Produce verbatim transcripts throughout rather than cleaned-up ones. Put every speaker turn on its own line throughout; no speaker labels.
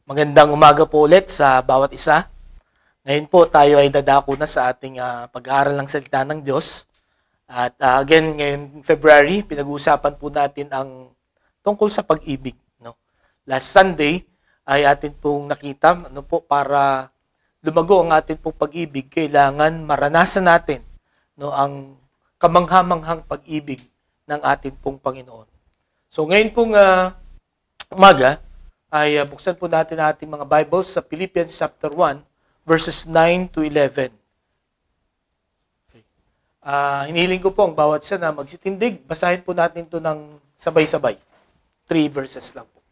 Magandang umaga po ulit sa bawat isa. Ngayon po tayo ay dadako na sa ating uh, pag-aaral ng salita ng Diyos. At uh, again, ngayon February, pinag-uusapan po natin ang tungkol sa pag-ibig. No? Last Sunday ay atin pong nakita ano po, para lumago ang ating pong pag-ibig, kailangan maranasan natin no, ang kamanghamanghang pag-ibig ng ating pong Panginoon. So ngayon pong uh, umaga, ay uh, buksan po natin ating mga Bibles sa Philippians chapter one, verses nine to eleven. Okay. Uh, hinihiling ko po ang bawat isa na magsitindig. Basahin po natin ito ng sabay-sabay. Three verses lang po.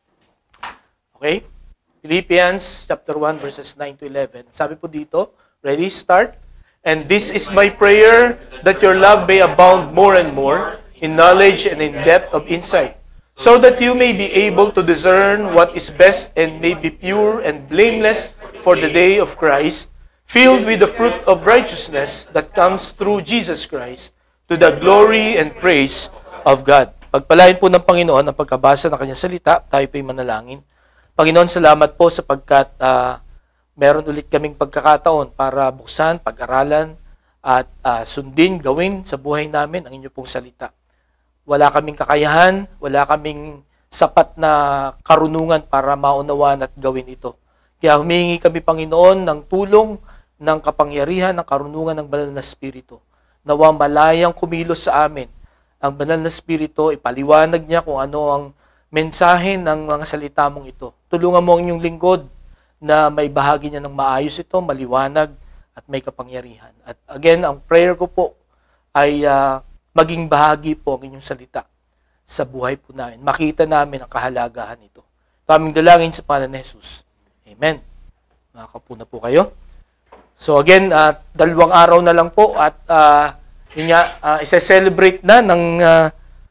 Okay? Philippians chapter one, verses nine to eleven. Sabi po dito, ready, start? And this is my prayer, that your love may abound more and more in knowledge and in depth of insight, so that you may be able to discern what is best and may be pure and blameless for the day of Christ, filled with the fruit of righteousness that comes through Jesus Christ, to the glory and praise of God. Pagpalain po ng Panginoon ang pagkabasa ng kanyang salita, tayo po'y manalangin. Panginoon, salamat po sapagkat uh, meron ulit kaming pagkakataon para buksan, pag-aralan, at uh, sundin, gawin sa buhay namin ang inyong pong salita. Wala kaming kakayahan, wala kaming sapat na karunungan para maunawaan at gawin ito. Kaya humingi kami, Panginoon, ng tulong, ng kapangyarihan, ng karunungan ng Banal na Espiritu. Nawa malayang kumilos sa amin. Ang Banal na Espiritu, ipaliwanag niya kung ano ang mensahe ng mga salita mong ito. Tulungan mo ang inyong lingkod na may bahagi niya ng maayos ito, maliwanag, at may kapangyarihan. At again, ang prayer ko po ay uh, maging bahagi po ang inyong salita sa buhay po namin. Makita namin ang kahalagahan nito. Ito aming dalangin sa pangalan ni Jesus. Amen. Makakapo na po kayo. So again, uh, dalawang araw na lang po at uh, yun nga, uh, isa-celebrate na ng uh,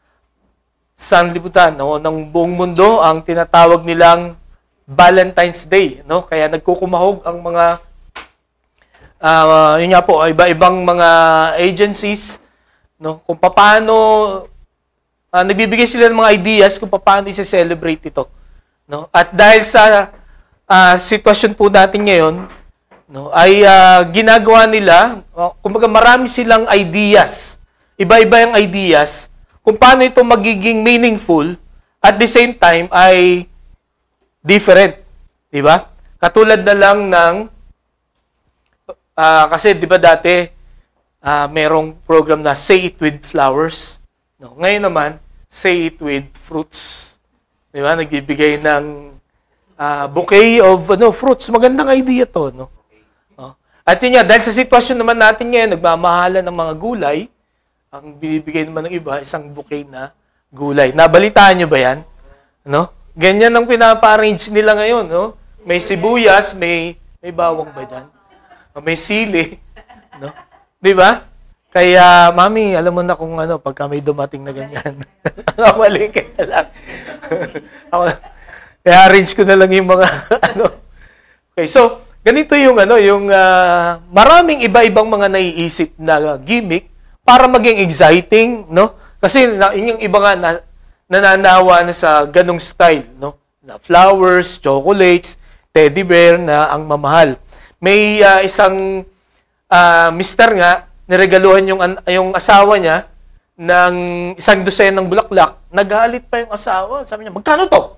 sanlibutan, no, ng buong mundo ang tinatawag nilang Valentine's Day. No? Kaya nagkukumahog ang mga uh, yun nga po, iba-ibang mga agencies, no, kung paano uh, nagbibigay sila ng mga ideas kung paano i-celebrate ito, no? At dahil sa uh, sitwasyon po natin ngayon, no, ay uh, ginagawa nila, uh, kumbaga marami silang ideas, iba-iba yung ideas kung paano ito magiging meaningful at the same time ay different, di ba? Katulad na lang ng uh, kasi di ba dati Uh, merong program na Say It With Flowers. No? Ngayon naman, Say It With Fruits. Di ba? Nagbibigay ng uh, bouquet of ano, fruits. Magandang idea to. No? No? At yun nga, dahil sa sitwasyon naman natin ngayon, nagmamahalan ng mga gulay, ang binibigay naman ng iba, isang bouquet na gulay. Nabalitaan nyo ba yan? No? Ganyan ang pinapa-arrange nila ngayon. No? May sibuyas, may, may bawang ba dyan? May sili. No? Di ba? Kaya, mami, alam mo na kung ano, pagka may dumating na ganyan. Mali ka na lang. Kaya arrange ko na lang yung mga, ano. Okay, so, ganito yung, ano, yung uh, maraming iba-ibang mga naiisip na gimmick para maging exciting, no? Kasi na, yung iba nga na, nananawa na sa ganong style, no? Na flowers, chocolates, teddy bear na ang mamahal. May uh, isang Uh, mister nga, niregaluhan yung, yung asawa niya ng isang dosen ng bulaklak. Nagalit pa yung asawa. Sabi niya, magkano to?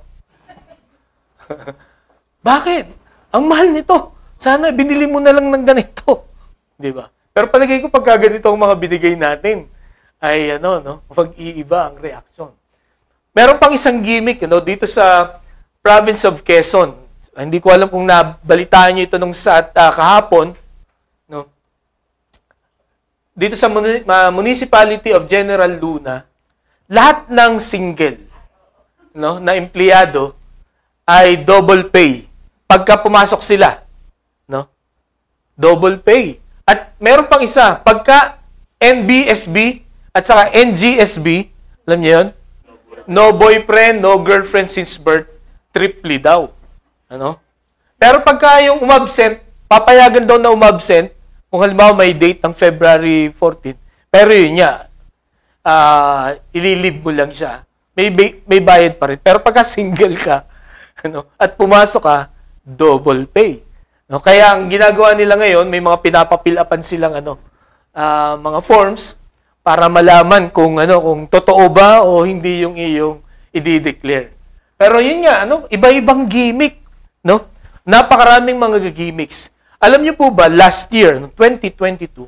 Bakit? Ang mahal nito. Sana binili mo na lang ng ganito. Di ba? Pero palagay ko pagka ganito ang mga binigay natin, ay ano, no, mag-iiba ang reaction. Meron pang isang gimmick, you know, dito sa province of Quezon. Hindi ko alam kung nabalitaan niyo ito nung sa uh, kahapon, no? Dito sa Municipality of General Luna, lahat ng single, no, na empleyado ay double pay pagka pumasok sila, no? Double pay. At meron pang isa, pagka N B S B at saka N G S B, alam niyo 'yon? No boyfriend, no girlfriend since birth, triply daw. Ano? Pero pagka yung umabsent, papayagan daw na umabsent. Kung halimbawa may date ng February fourteenth, pero yun niya, uh, ililib mo lang siya. May, may bayad pa rin. Pero pagka single ka, Ano? At pumasok ka, double pay. No? Kaya ang ginagawa nila ngayon, may mga pinapapil-upan silang ano, uh, mga forms para malaman kung ano kung totoo ba o hindi yung iyong i-declare. Pero yun nga, ano, iba-ibang gimmick, no? Napakaraming mga gimmicks. Alam niyo po ba, last year, no, twenty twenty-two,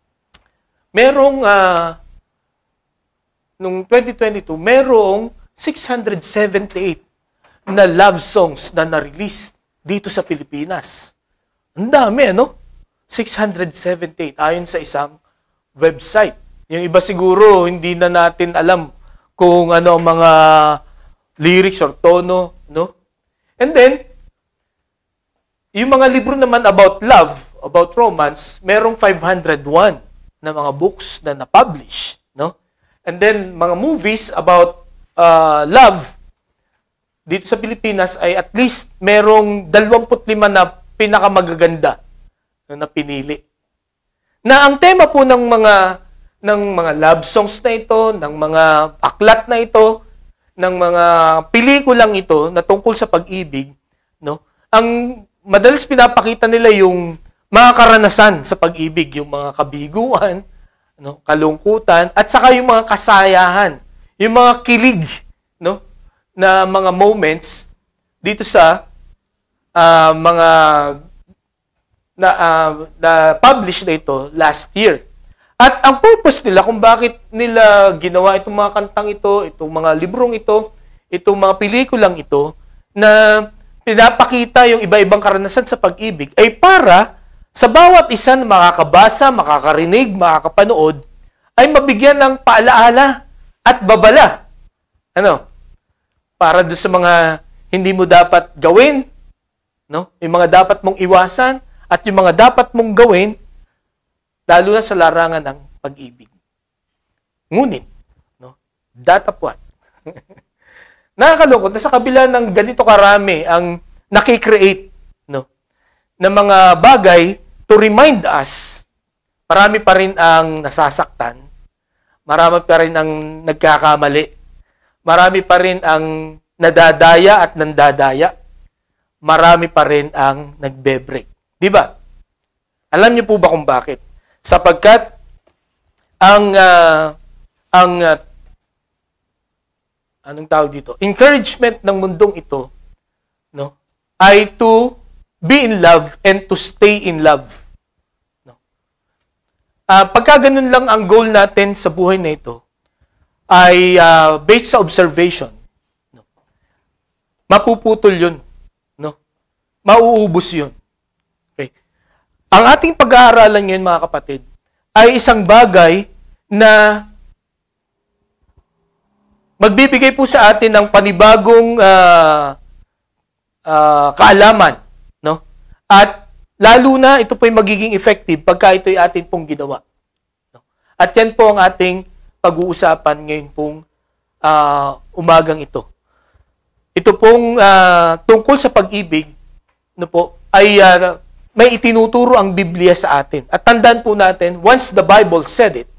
merong, uh, nung twenty twenty-two, merong six hundred seventy-eight na love songs na na-release dito sa Pilipinas. Ang dami, ano? six hundred seventy-eight, ayon sa isang website. Yung iba siguro, hindi na natin alam kung ano ang mga lyrics or tono, no? And then, yung mga libro naman about love, about romance, merong five hundred one na mga books na na-publish, no? And then, mga movies about uh, love dito sa Pilipinas ay at least merong dalawampu't lima na pinakamagaganda na napinili. Na ang tema po ng mga ng mga love songs na ito, ng mga aklat na ito, ng mga pelikulang ito na tungkol sa pag-ibig, no? Ang madalas pinapakita nila yung mga karanasan sa pag-ibig, yung mga kabiguan, no, kalungkutan, at saka yung mga kasayahan, yung mga kilig, no, na mga moments dito sa uh, mga na, uh, na publish na ito last year. At ang purpose nila kung bakit nila ginawa itong mga kantang ito, itong mga librong ito, itong mga pelikulang ito, na pinapakita yung iba-ibang karanasan sa pag-ibig, ay para sa bawat isa na makakabasa, makakarinig, makakapanood, ay mabigyan ng paalaala at babala. Ano? Para doon sa mga hindi mo dapat gawin, no? Yung mga dapat mong iwasan, at yung mga dapat mong gawin, lalo na sa larangan ng pag-ibig. Ngunit, no, that of what? Nakakalungkot na sa kabila ng ganito karami ang nakikreate, no, ng mga bagay to remind us, marami pa rin ang nasasaktan, marami pa rin ang nagkakamali, marami pa rin ang nadadaya at nandadaya, marami pa rin ang nagbe-break. Di ba? Alam niyo po ba kung bakit? Sapagkat ang uh, ang uh, anong tawag dito? Encouragement ng mundong ito, no, ay to be in love and to stay in love. No. Uh, pagka ganun lang ang goal natin sa buhay na ito, ay uh, based sa observation. No. Mapuputol 'yun, no. Mauubos 'yun. Okay. Ang ating pag-aaralan ngayon, mga kapatid, ay isang bagay na magbibigay po sa atin ng panibagong uh, uh, kaalaman, no? At lalo na ito po ay magiging effective pagka ito ay atin pong ginawa. No? At yan po ang ating pag-uusapan ngayon pong uh, umagang ito. Ito pong uh, tungkol sa pag-ibig, no po, ay uh, may itinuturo ang Biblia sa atin. At tandaan po natin, once the Bible said it,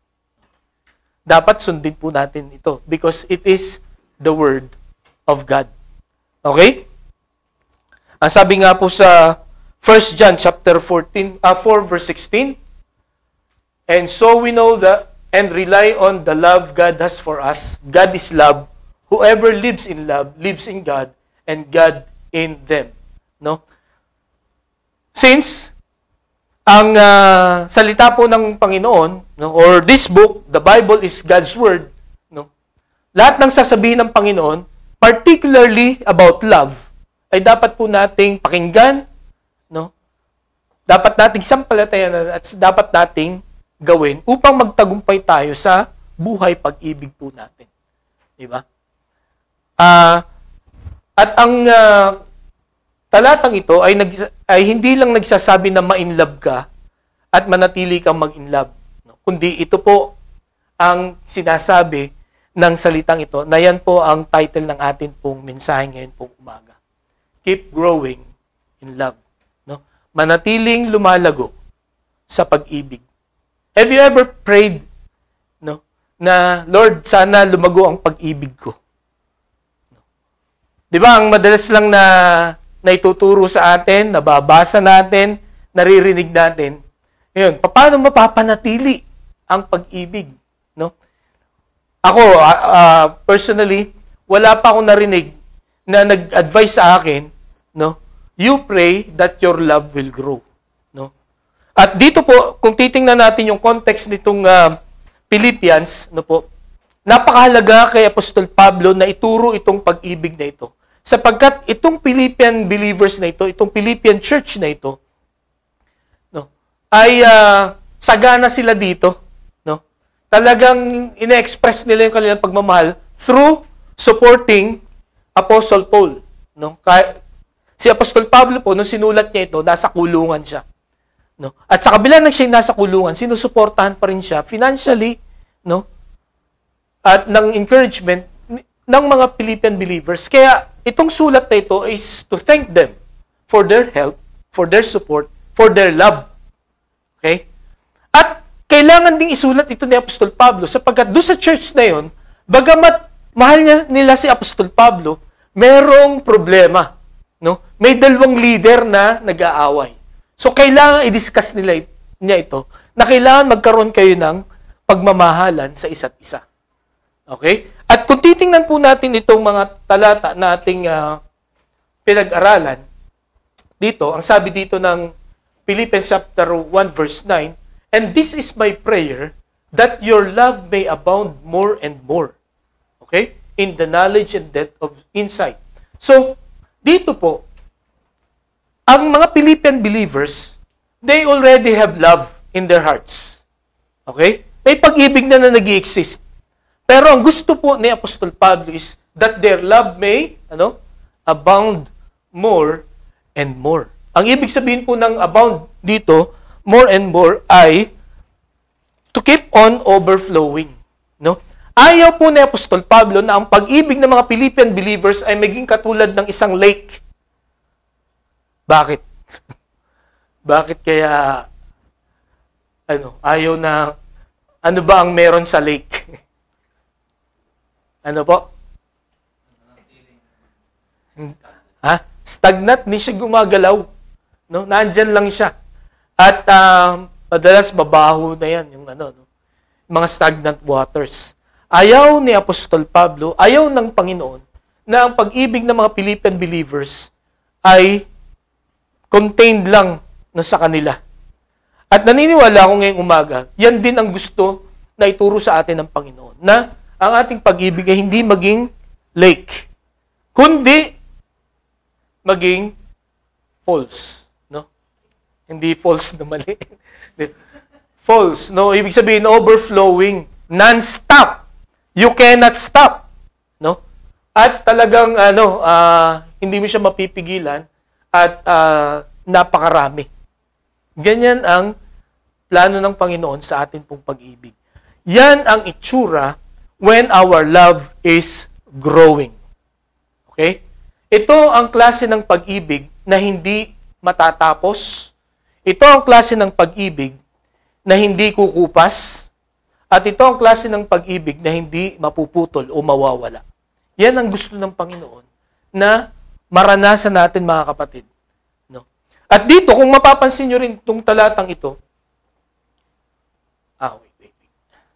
dapat sundin po natin ito because it is the Word of God. Okay? Ang sabi nga po sa First John chapter fourteen, uh, four verse sixteen, and so we know that and rely on the love God has for us. God is love. Whoever lives in love lives in God and God in them. No? Since ang uh, salita po ng Panginoon, no, or this book, the Bible is God's Word, no, lahat ng sasabihin ng Panginoon, particularly about love, ay dapat po nating pakinggan, no, dapat nating sampalatayan at dapat nating gawin upang magtagumpay tayo sa buhay pag-ibig po natin. Diba? Uh, at ang uh, talatang ito ay, nag, ay hindi lang nagsasabi na ma-inlove ka at manatili kang mag-inlove. No? Kundi ito po ang sinasabi ng salitang ito na yan po ang title ng atin pong mensahe ngayon pong umaga. Keep growing in love. No? Manatiling lumalago sa pag-ibig. Have you ever prayed, no, na Lord, sana lumago ang pag-ibig ko? No? Di ba, ang madalas lang na naituturo sa atin, nababasa natin, naririnig natin, yun, paano mapapanatili ang pag-ibig? No? Ako, uh, uh, personally, wala pa akong narinig na nag-advise sa akin, no? You pray that your love will grow. No? At dito po, kung titingnan natin yung context nitong uh, Philippians, no po, napakahalaga kay Apostol Pablo na ituro itong pag-ibig na ito. Sapagkat itong Philippian believers na ito, itong Philippian church na ito, no, ay uh, sagana sila dito. No? Talagang ine-express nila yung kanilang pagmamahal through supporting Apostle Paul. No? Kaya, si Apostol Pablo po, nung sinulat niya ito, nasa kulungan siya. No? At sa kabila na siya nasa kulungan, sinusuportahan pa rin siya financially, no? At ng encouragement ng mga Philippian believers. Kaya itong sulat na ito is to thank them for their help, for their support, for their love. Okay? At kailangan ding isulat ito ni Apostol Pablo sapagkat doon sa church na yon, bagamat mahal niya, nila si Apostol Pablo, merong problema. No? May dalawang leader na nag-aaway. So, kailangan i-discuss nila niya ito na kailangan magkaroon kayo ng pagmamahalan sa isa't isa. Okay? At kung titingnan po natin itong mga talata na ating uh, pinag-aralan, dito, ang sabi dito ng Philippians chapter one verse nine, and this is my prayer, that your love may abound more and more. Okay? In the knowledge and depth of insight. So, dito po, ang mga Philippian believers, they already have love in their hearts. Okay? May pag-ibig na na nag-i-exist. Pero ang gusto po ni Apostol Pablo is that their love may ano, abound more and more. Ang ibig sabihin po ng abound dito, more and more, ay to keep on overflowing. No? Ayaw po ni Apostol Pablo na ang pag-ibig ng mga Philippian believers ay maging katulad ng isang lake. Bakit? Bakit kaya ano, ayaw na ano ba ang meron sa lake? Ano po? Ha? Stagnant, hindi siya gumagalaw. No? Nandyan lang siya. At uh, madalas mabaho na yan, yung ano, no? Mga stagnant waters. Ayaw ni Apostol Pablo, ayaw ng Panginoon, na ang pag-ibig ng mga Philippian believers ay contained lang no, sa kanila. At naniniwala ako ngayong umaga, yan din ang gusto na ituro sa atin ng Panginoon, na ang ating pag-ibig ay hindi maging lake, kundi maging falls. No? Hindi falls na mali. Falls. No? Ibig sabihin, overflowing, non-stop. You cannot stop. No? At talagang ano, uh, hindi mo siya mapipigilan at uh, napakarami. Ganyan ang plano ng Panginoon sa atin pong pag-ibig. Yan ang itsura when our love is growing. Okay? Ito ang klase ng pag-ibig na hindi matatapos. Ito ang klase ng pag-ibig na hindi kukupas. At ito ang klase ng pag-ibig na hindi mapuputol o mawawala. Yan ang gusto ng Panginoon na maranasan natin, mga kapatid. No? At dito, kung mapapansin nyo rin itong talatang ito, ah, wait, wait, wait.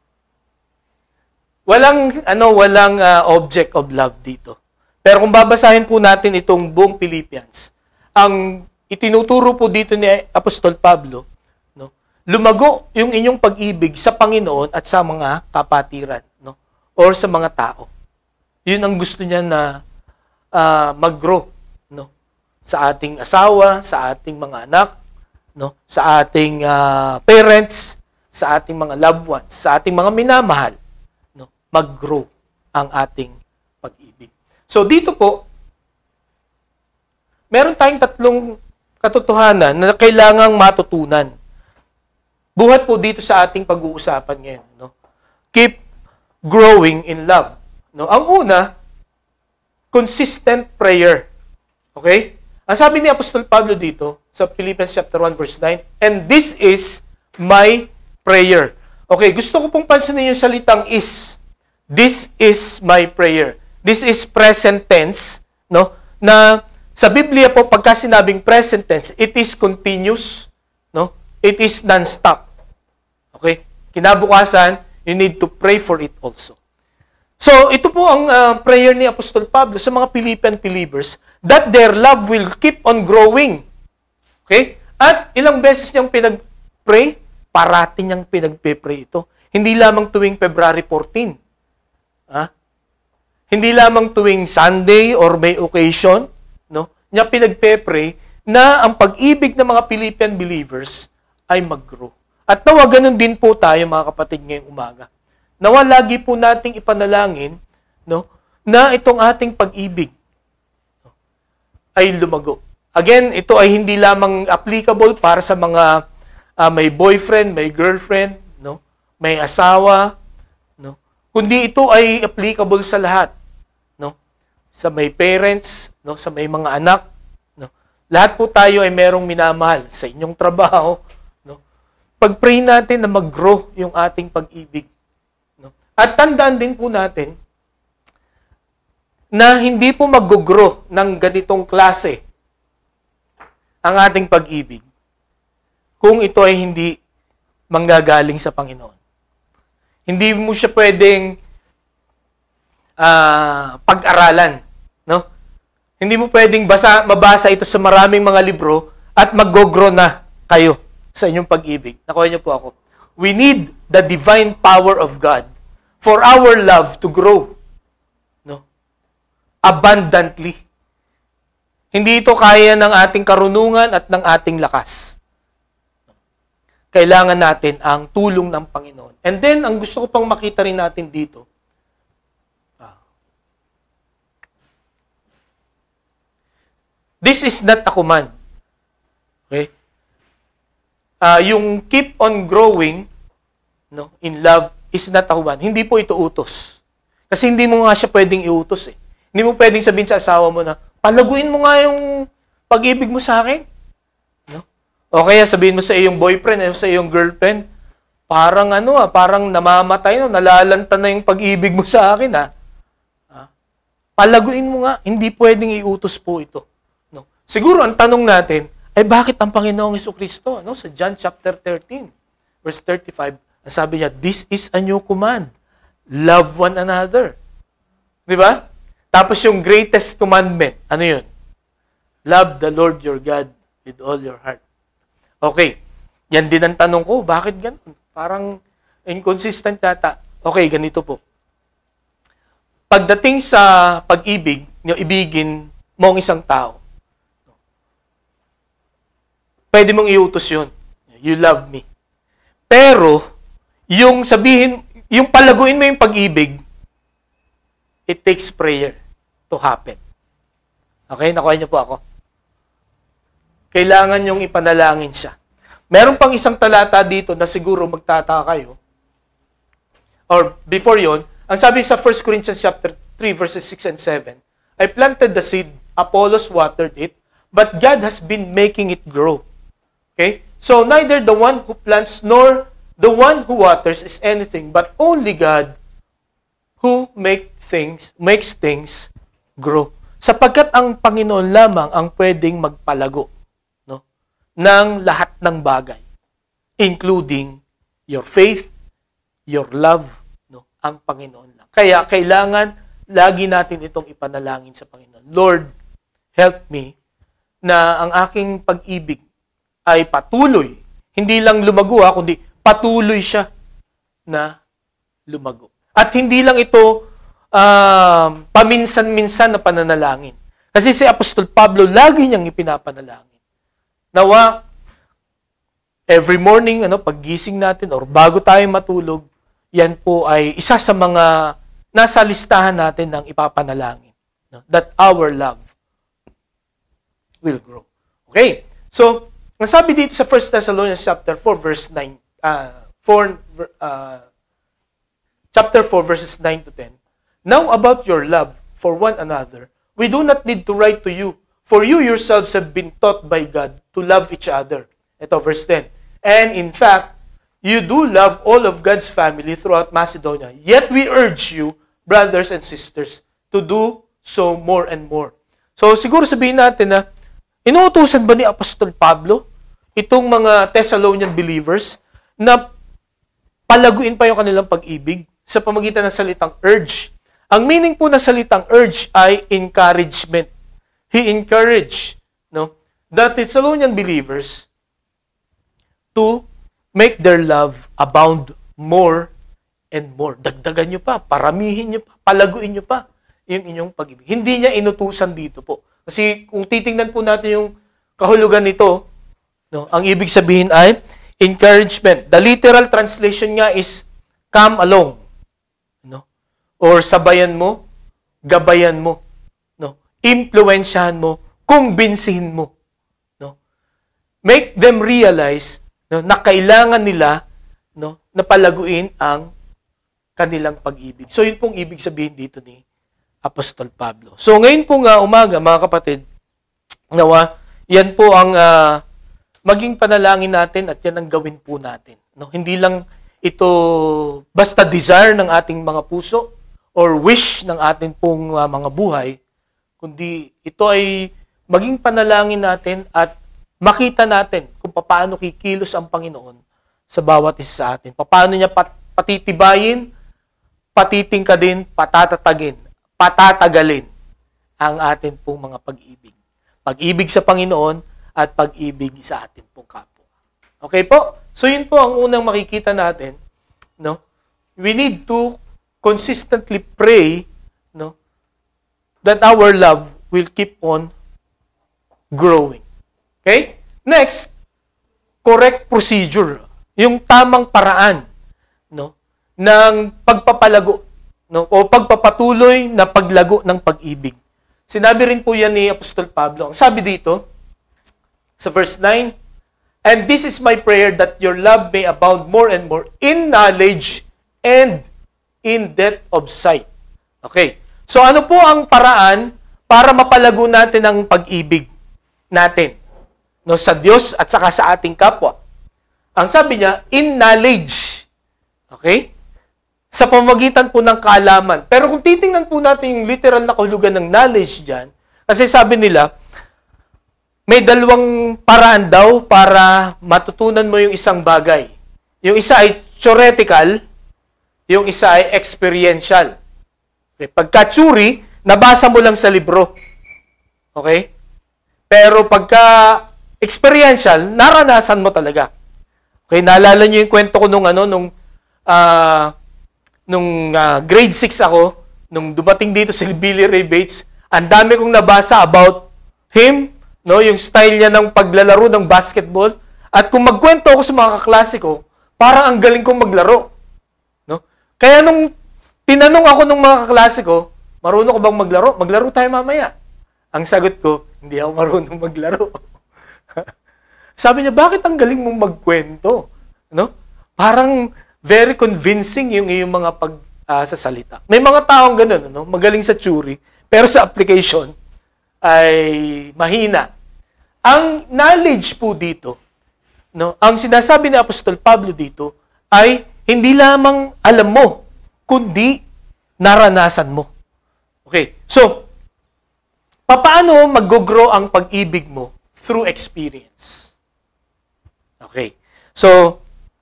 Walang, ano, walang uh, object of love dito. Pero kung babasahin po natin itong buong Philippians, ang itinuturo po dito ni Apostol Pablo, no, lumago yung inyong pag-ibig sa Panginoon at sa mga kapatiran, no, or sa mga tao. Yun ang gusto niya na uh, mag-grow, no, sa ating asawa, sa ating mga anak, no, sa ating uh, parents, sa ating mga loved ones, sa ating mga minamahal, no, mag-grow ang ating pag-ibig. So dito po, meron tayong tatlong katotohanan na kailangang matutunan. Buhat po dito sa ating pag-uusapan ngayon, no. Keep growing in love. No, ang una, consistent prayer. Okay? Ang sabi ni Apostol Pablo dito sa Philippians chapter one verse nine, and this is my prayer. Okay, gusto ko pong pansinin yung salitang is. This is my prayer. This is present tense, no? Na sa Biblia po, pagka sinabing present tense, it is continuous, no? It is non-stop. Okay? Kinabukasan, you need to pray for it also. So, ito po ang uh, prayer ni Apostol Pablo sa mga Philippian believers, that their love will keep on growing. Okay? At ilang beses niyang pinag-pray, parati niyang pinag-pray ito. Hindi lamang tuwing February fourteenth. Ha? Hindi lamang tuwing Sunday or may occasion, no? Niya pinag-pray na ang pag-ibig ng mga Philippian believers ay mag-grow. At nawa ganun din po tayo, mga kapatid, ngayong umaga. Nawa lagi po nating ipanalangin, no, na itong ating pag-ibig no, ay lumago. Again, ito ay hindi lamang applicable para sa mga uh, may boyfriend, may girlfriend, no, may asawa, no, kundi ito ay applicable sa lahat, no, sa may parents, no, sa may mga anak, no. Lahat po tayo ay merong minamahal sa inyong trabaho, no. Pag-pray natin na mag-grow yung ating pag-ibig. At tandaan din po natin na hindi po mag-grow ng ganitong klase ang ating pag-ibig kung ito ay hindi manggagaling sa Panginoon. Hindi mo siya pwedeng uh, pag-aralan. No? Hindi mo pwedeng basa, mabasa ito sa maraming mga libro at mag-grow na kayo sa inyong pag-ibig. Nakuha niyo po ako. We need the divine power of God for our love to grow, no? Abundantly. Hindi ito kaya ng ating karunungan at ng ating lakas. Kailangan natin ang tulong ng Panginoon. And then, ang gusto ko pang makita rin natin dito, ah, this is not a command. Okay? Uh, yung keep on growing, no, in love, is not a command. Hindi po ito utos. Kasi hindi mo nga siya pwedeng iutos eh. Hindi mo pwedeng sabihin sa asawa mo na, palaguin mo nga yung pag-ibig mo sa akin. No? O kaya sabihin mo sa iyong boyfriend, o sa iyong girlfriend, parang ano ah, parang namamatay, no? Nalalanta na yung pag-ibig mo sa akin ah. ah. Palaguin mo nga, hindi pwedeng iutos po ito. No? Siguro ang tanong natin, ay bakit ang Panginoong Jesucristo, no? Sa John chapter thirteen, verse thirty-five, sabi niya, this is a new command. Love one another. Di ba? Tapos yung greatest commandment, ano yun? Love the Lord your God with all your heart. Okay. Yan din ang tanong ko, bakit ganun? Parang inconsistent yata. Okay, ganito po. Pagdating sa pag-ibig, yung ibigin mo ang isang tao, pwede mong iutos yun. You love me. Pero, yung sabihin, yung palaguin mo yung pag-ibig, it takes prayer to happen. Okay? Nakuha niyo po ako. Kailangan yung ipanalangin siya. Meron pang isang talata dito na siguro magtataka kayo. Or before yon, ang sabi sa First Corinthians chapter three, verses six and seven, I planted the seed, Apollos watered it, but God has been making it grow. Okay? So neither the one who plants nor the one who waters is anything, but only God who make things, makes things grow. Sapagkat ang Panginoon lamang ang pwedeng magpalago, no, ng lahat ng bagay, including your faith, your love, no, ang Panginoon lang. Kaya kailangan lagi natin itong ipanalangin sa Panginoon. Lord, help me na ang aking pag-ibig ay patuloy, hindi lang lumago ha, kundi patuloy siya na lumago. At hindi lang ito uh, paminsan-minsan na pananalangin. Kasi si Apostol Pablo, lagi niyang ipinapanalangin. Nawa, every morning, ano, paggising natin or bago tayo matulog, yan po ay isa sa mga nasa listahan natin ng ipapanalangin. No? That our love will grow. Okay? So, ang sabi dito sa First Thessalonians chapter four, verse nine, Uh, four, uh, chapter four, verses nine to ten. Now about your love for one another, we do not need to write to you, for you yourselves have been taught by God to love each other. Ito, verse ten. And in fact, you do love all of God's family throughout Macedonia. Yet we urge you, brothers and sisters, to do so more and more. So siguro sabihin natin na, inuutusan ba ni Apostol Pablo itong mga Thessalonian believers na palaguin pa yung kanilang pag-ibig sa pamagitan ng salitang urge? Ang meaning po ng salitang urge ay encouragement. He encouraged, no, the Thessalonian believers to make their love abound more and more. Dagdagan nyo pa, paramihin nyo pa, palaguin nyo pa yung inyong pag-ibig. Hindi niya inutusan dito po. Kasi kung titingnan po natin yung kahulugan nito, no, ang ibig sabihin ay encouragement. The literal translation nga is come along. No? Or sabayan mo, gabayan mo. No? Impluwensyahan mo, kumbinsihin mo. No? Make them realize, no, na kailangan nila, no, na palaguin ang kanilang pag-ibig. So yun pong ibig sabihin dito ni Apostol Pablo. So ngayon po nga umaga, mga kapatid, nawa, yan po ang uh, maging panalangin natin at yan ang gawin po natin. No? Hindi lang ito basta desire ng ating mga puso or wish ng ating pong uh, mga buhay, kundi ito ay maging panalangin natin at makita natin kung paano kikilos ang Panginoon sa bawat isa sa atin. Paano niya pat- patitibayin, patitingkadin, patatatagin, patatagalin ang atin pong mga pag-ibig. Pag-ibig sa Panginoon at pag-ibig sa atin pong kapwa. Okay po? So yun po ang unang makikita natin, no? We need to consistently pray, no, that our love will keep on growing. Okay? Next, correct procedure. Yung tamang paraan, no, ng pagpapalago, no, o pagpapatuloy na paglago ng pag-ibig. Sinabi rin po yan ni Apostol Pablo. Ang sabi dito, sa verse nine, and this is my prayer that your love may abound more and more in knowledge and in depth of sight. Okay. So ano po ang paraan para mapalago natin ang pag-ibig natin, no, sa Diyos at saka sa ating kapwa? Ang sabi niya, in knowledge. Okay? Sa pamamagitan po ng kaalaman. Pero kung titingnan po natin yung literal na kahulugan ng knowledge dyan, kasi sabi nila, may dalawang paraan daw para matutunan mo yung isang bagay. Yung isa ay theoretical, yung isa ay experiential. Okay? Pagka theory, nabasa mo lang sa libro. Okay? Pero pagka experiential, naranasan mo talaga. Okay, naalala niyo yung kwento ko nung ano, nung uh, nung uh, grade six ako, nung dumating dito si Billy Ray Bates, ang dami kong nabasa about him, no, yung style niya ng paglalaro ng basketball, at kung magkwento ako sa mga kaklase ko, parang ang galing kong maglaro. No? Kaya nung tinanong ako ng mga kaklase ko, marunong ko bang maglaro? Maglaro tayo mamaya. Ang sagot ko, hindi ako marunong maglaro. Sabi niya, bakit ang galing mong magkwento? No? Parang very convincing yung iyong mga pag uh, sa salita. May mga taong ganun, no? Magaling sa theory, pero sa application ay mahina. Ang knowledge po dito, no? Ang sinasabi ni Apostol Pablo dito ay hindi lamang alam mo, kundi naranasan mo. Okay. So, paano mag-grow ang pag-ibig mo? Through experience. Okay. So,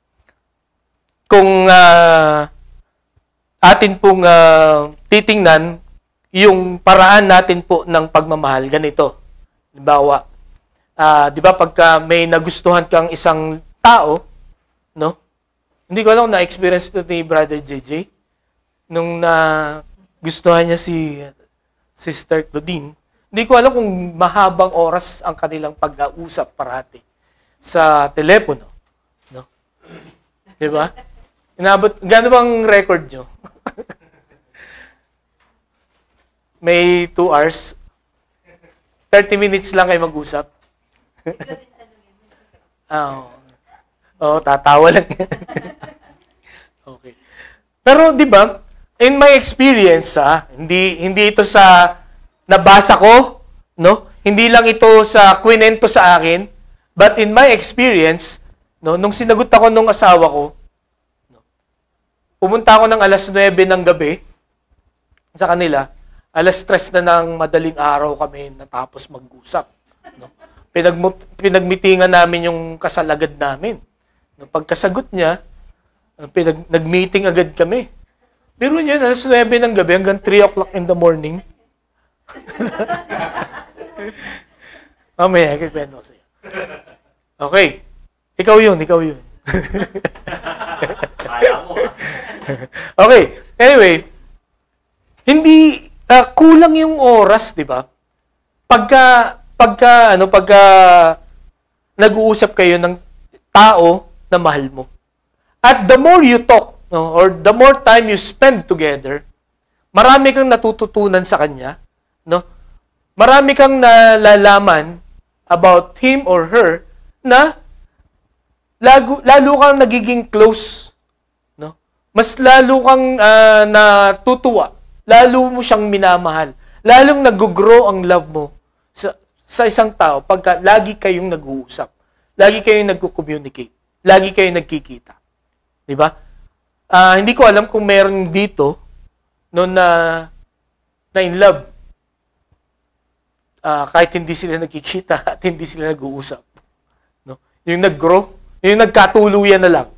kung uh, atin pong uh, titingnan yung paraan natin po ng pagmamahal, ganito. Halimbawa, uh, di ba pagka may nagustuhan kang isang tao, no? Hindi ko alam kung na-experience ito ni Brother J J. Nung nagustuhan niya si Sister Claudine, hindi ko alam kung mahabang oras ang kanilang pag-uusap parati sa telepono. No? Di ba? Inabot, gano'n bang record nyo? May two hours. thirty minutes lang kayo mag-usap. Oo. oh, tatawa lang. Okay. Pero, di ba, in my experience, ha, hindi, hindi ito sa nabasa ko, no? Hindi lang ito sa kwinento sa akin, but in my experience, no, nung sinagot ako nung asawa ko, no, pumunta ako ng alas nuwebe ng gabi sa kanila, Alas tres na ng madaling araw kami natapos mag-usap. No? Pinag pinagmitingan namin yung kasalagad namin. No? Pagkasagot niya, pinag nag-meeting agad kami. Pero niya, alas nuwebe ng gabi hanggang three o'clock in the morning. Mamaya, kikwento ko sa'yo. Okay. Ikaw yun, ikaw yun. Okay. Anyway, hindi uh, kulang yung oras, 'di ba? Pagka pagka ano, pagka nag-uusap kayo ng tao na mahal mo. At the more you talk, no, or the more time you spend together, marami kang natututunan sa kanya, no? Marami kang nalalaman about him or her na lalo, lalo kang nagiging close, no? Mas lalo kang uh, natutuwa, lalo mo siyang minamahal, lalong nag-grow ang love mo sa, sa isang tao pagka lagi kayong nag-uusap, lagi kayong nagko-communicate, lagi kayong nagkikita. 'Di ba? Uh, hindi ko alam kung meron dito no na na in love. Uh, kahit hindi sila nagkikita at hindi sila nag-uusap. No? Yung nag-grow, yung nagkatuluyan na lang.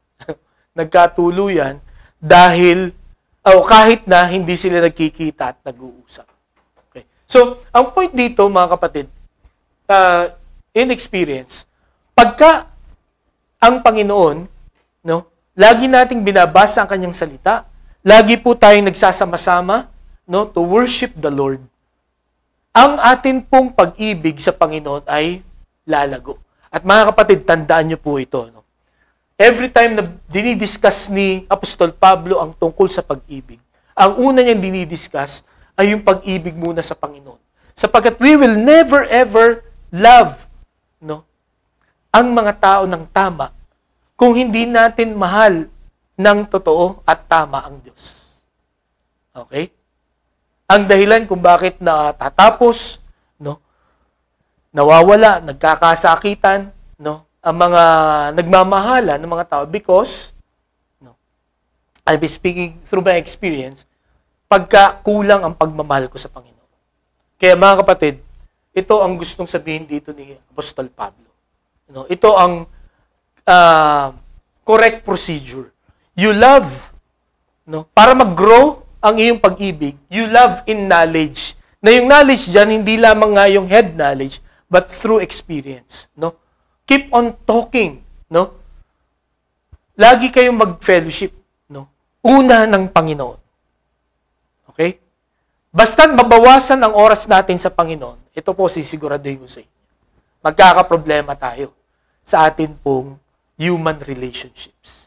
Nagkatuluyan dahil, oh, kahit na hindi sila nagkikita at nag-uusap. Okay. So, ang point dito, mga kapatid, uh, in experience, pagka ang Panginoon, no, lagi nating binabasa ang kanyang salita, lagi po tayong nagsasama-sama, no, to worship the Lord, ang atin pong pag-ibig sa Panginoon ay lalago. At mga kapatid, tandaan niyo po ito. No? Every time na dinidiscuss ni Apostol Pablo ang tungkol sa pag-ibig, ang una niyang dinidiscuss ay yung pag-ibig muna sa Panginoon. Sapagkat we will never ever love, no, ang mga tao ng tama kung hindi natin mahal ng totoo at tama ang Diyos. Okay? Ang dahilan kung bakit natatapos, no, nawawala, nagkakasakitan, no, ang mga nagmamahala ng mga tao because, no, I'll be speaking through my experience, pagka kulang ang pagmamahal ko sa Panginoon. Kaya mga kapatid, ito ang gustong sabihin dito ni Apostol Pablo. No, ito ang uh, correct procedure. You love, no, para mag-grow ang iyong pag-ibig, you love in knowledge. Na yung knowledge dyan, hindi lamang nga yung head knowledge, but through experience. No? Keep on talking. No? Lagi kayong mag-fellowship. No? Una ng Panginoon. Okay? Basta't mabawasan ang oras natin sa Panginoon, ito po sisiguraduhin ko sa inyo. Magkakaproblema tayo sa atin pong human relationships.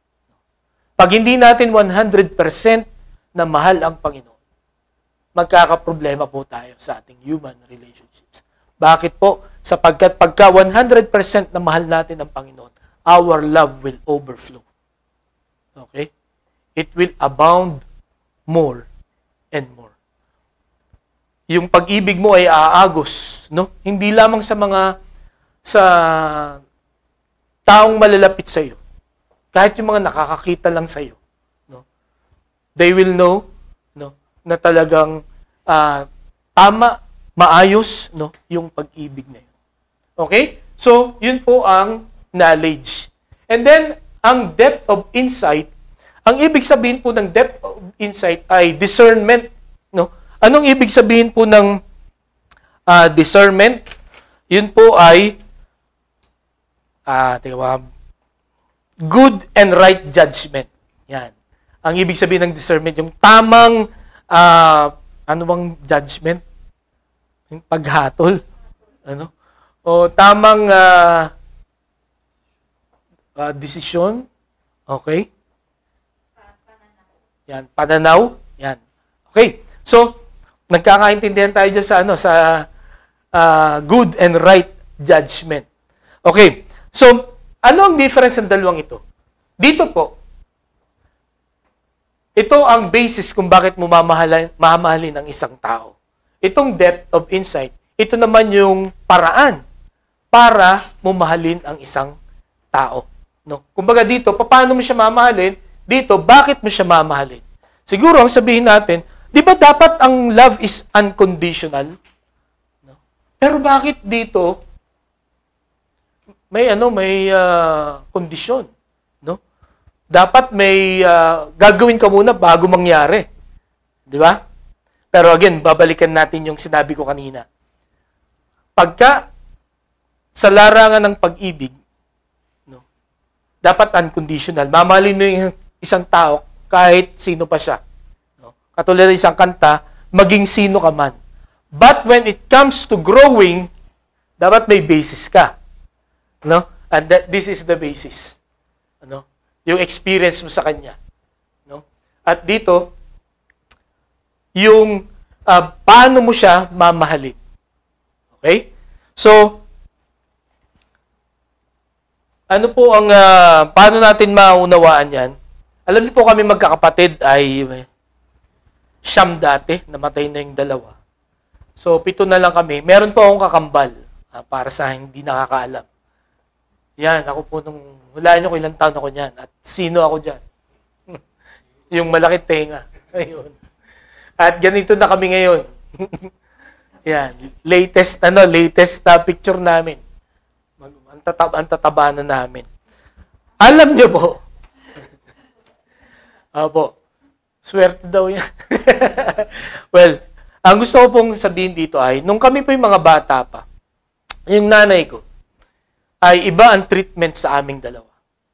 Pag hindi natin one hundred percent na mahal ang Panginoon, magkakaproblema po tayo sa ating human relationships. Bakit po? Sapagkat pagka one hundred percent na mahal natin ang Panginoon, our love will overflow. Okay? It will abound more and more. Yung pag-ibig mo ay aagos, no? Hindi lamang sa mga sa taong malalapit sa iyo. Kahit yung mga nakakakita lang sa iyo. They will know, no, na talagang uh, tama, maayos, no, yung pag-ibig na yun. Okay? So, yun po ang knowledge. And then, ang depth of insight, ang ibig sabihin po ng depth of insight ay discernment. No? Anong ibig sabihin po ng uh, discernment? Yun po ay uh, teka, good and right judgment. Yan. Ang ibig sabihin ng discernment, yung tamang, uh, ano bang judgment? Yung paghatol. Ano? O tamang uh, uh, desisyon. Okay? Yan, pananaw. Yan. Okay. So, nagkakaintindihan tayo dyan sa, ano, sa uh, good and right judgment. Okay. So, ano ang difference ng dalawang ito? Dito po, ito ang basis kung bakit mo mamahalin, mamahalin ang isang tao. Itong depth of insight, ito naman yung paraan para mo mahalin ang isang tao. No? Kumbaga dito, paano mo siya mamahalin? Dito, bakit mo siya mamahalin? Siguro, ang sabihin natin, Di ba dapat ang love is unconditional? No? Pero bakit dito may ano, may uh, kondisyon, no? Dapat may uh, gagawin ka muna bago mangyari. Di ba? Pero again, babalikan natin yung sinabi ko kanina. Pagka sa larangan ng pag-ibig, no, dapat unconditional. Mamahalin mo yung isang tao kahit sino pa siya. No? Katulad ng isang kanta, maging sino ka man. But when it comes to growing, dapat may basis ka. No? And that this is the basis. Ano? Yung experience mo sa kanya. No? At dito, yung uh, paano mo siya mamahalin. Okay? So, ano po ang, uh, paano natin maunawaan yan? Alam niyo po kami magkakapatid ay siyam dati, namatay na yung dalawa. So, pito na lang kami. Meron po akong kakambal uh, para sa hindi nakakaalam. Yan, ako po nung, wala nyo kung ilang taon ako niyan. At sino ako dyan? Yung malaki tenga. Ayun. At ganito na kami ngayon. Yan, latest, ano, latest na uh, picture namin. Ang, tatab ang tataba na namin. Alam nyo po, Apo, swerte daw yan. Well, ang gusto ko pong sabihin dito ay, nung kami po yung mga bata pa, yung nanay ko, ay iba ang treatment sa aming dalawa.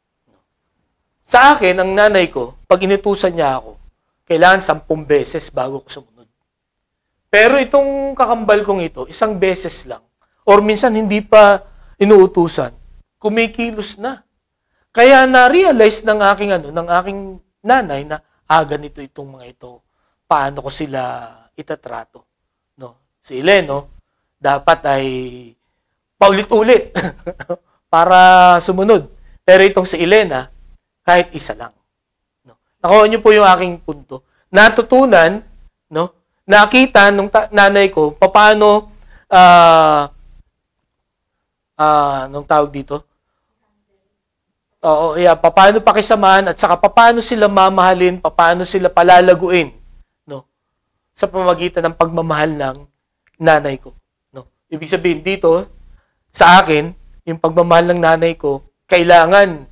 Sa akin, ang nanay ko, pag inutusan niya ako, kailangan sampung beses bago ko sumunod. Pero itong kakambal kong ito, isang beses lang. Or minsan hindi pa inuutusan, kumikilos na. Kaya na-realize ng aking, ano, ng aking nanay na, ah, ganito itong mga ito. Paano ko sila itatrato? No? Si Eleno, dapat ay paulit-ulit para sumunod. Pero itong si Elena, kahit isa lang. No? Nakuha niyo po yung aking punto. Natutunan, no? Nakita nung nanay ko, paano, ah, uh, uh, nung tawag dito? Oo, yeah, paano pakisamahan at saka paano sila mamahalin, paano sila palalaguin, no? Sa pamamagitan ng pagmamahal ng nanay ko, no? Ibig sabihin dito, sa akin, yung pagmamahal ng nanay ko, kailangan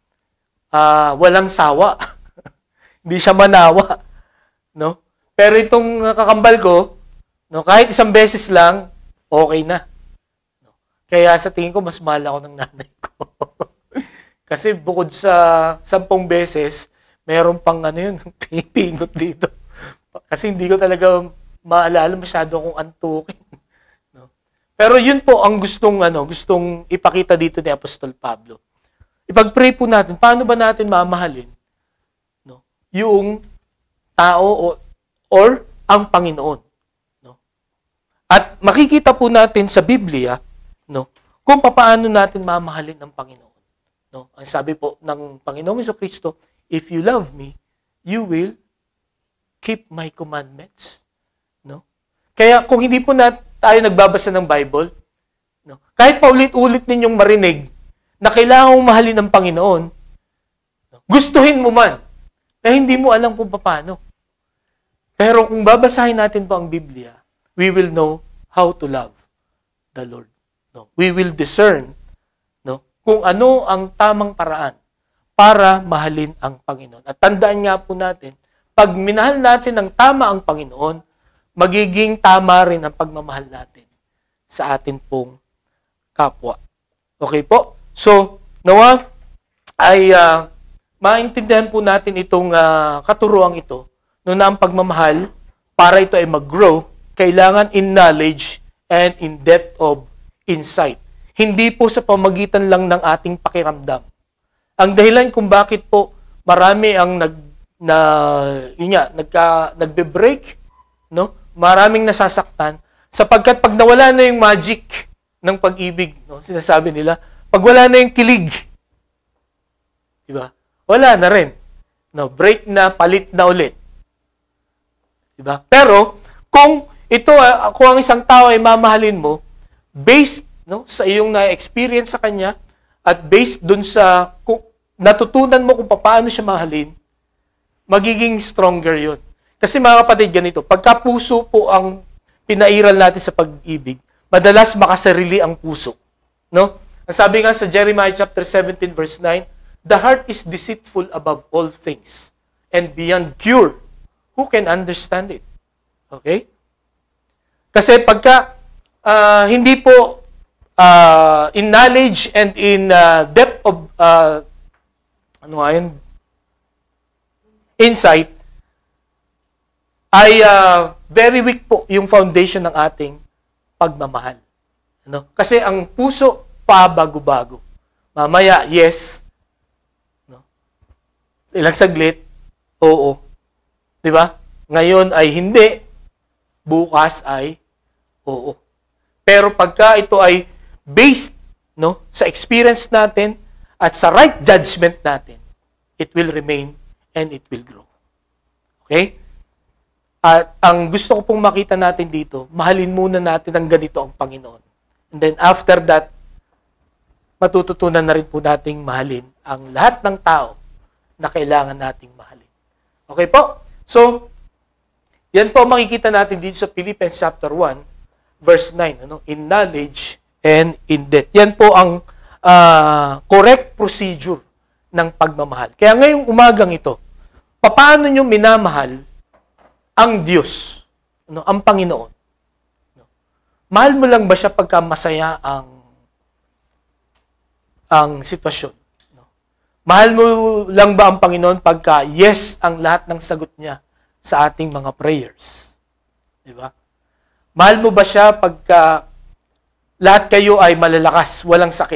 uh, walang sawa. Hindi siya manawa. No? Pero itong kakambal ko, no, kahit isang beses lang, okay na. No? Kaya sa tingin ko, mas mahal ako ng nanay ko. Kasi bukod sa sampung beses, meron pang ano yun, pingot dito. Kasi hindi ko talaga maalala masyado kung antukin. Pero yun po ang gustong ano, gustong ipakita dito ni Apostol Pablo. Ipag-pray po natin, paano ba natin mamahalin, no, yung tao o, or ang Panginoon, no? At makikita po natin sa Biblia, no, kung paano natin mamahalin ang Panginoon, no? Ang sabi po ng Panginoong Jesucristo, if you love me, you will keep my commandments, no? Kaya kung hindi po natin tayo nagbabasa ng Bible, no, kahit paulit-ulit ninyong marinig na kailangan mong mahalin ng Panginoon, no, gustuhin mo man, na hindi mo alam kung paano. Pero kung babasahin natin po ang Biblia, we will know how to love the Lord. No? We will discern, no, kung ano ang tamang paraan para mahalin ang Panginoon. At tandaan nga po natin, pag minahal natin ng tama ang Panginoon, magiging tama rin ang pagmamahal natin sa atin pong kapwa. Okay po? So, nawa ay uh, maintindihan po natin itong uh, katuruang ito, no, na ang pagmamahal, para ito ay mag-grow, kailangan in knowledge and in depth of insight. Hindi po sa pamagitan lang ng ating pakiramdam. Ang dahilan kung bakit po marami ang nag na yun nga, nagka nagbe-break, no? Maraming nasasaktan sapagkat pag nawala na yung magic ng pag-ibig, no, sinasabi nila, pag wala na yung kilig, di ba? Wala na rin. No, break na, palit na ulit. Di ba? Pero kung ito, kung ang isang tao ay mamahalin mo based, no, sa iyong na-experience sa kanya at based dun sa kung natutunan mo kung paano siya mahalin, magiging stronger 'yun. Kasi mga kapatid, ganito, pagka puso po ang pinairal natin sa pag-ibig, madalas makasarili ang puso. No? Ang sabi nga sa Jeremiah chapter seventeen verse nine, the heart is deceitful above all things and beyond cure. Who can understand it? Okay? Kasi pagka uh, hindi po uh, in knowledge and in uh, depth of uh, ano nga yun? Insight, ay uh, very weak po yung foundation ng ating pagmamahal. Ano? Kasi ang puso, pabago-bago. Mamaya, yes. No? Ilang saglit, oo. Di ba? Ngayon ay hindi. Bukas ay oo. Pero pagka ito ay based no, sa experience natin at sa right judgment natin, it will remain and it will grow. Okay? At ang gusto ko pong makita natin dito, mahalin muna natin ang ganito ang Panginoon. And then after that, matututunan na rin po nating mahalin ang lahat ng tao na kailangan nating mahalin. Okay po? So, yan po makikita natin dito sa Philippians chapter one, verse nine. Ano? In knowledge and in debt. Yan po ang uh, correct procedure ng pagmamahal. Kaya ngayong umagang ito, paano nyo minamahal ang Diyos, no, ang Panginoon? No? Mahal mo lang ba siya pagka masaya ang ang sitwasyon? No? Mahal mo lang ba ang Panginoon pagka yes ang lahat ng sagot niya sa ating mga prayers? Di ba? Mahal mo ba siya pagka lahat kayo ay malalakas, walang sakit?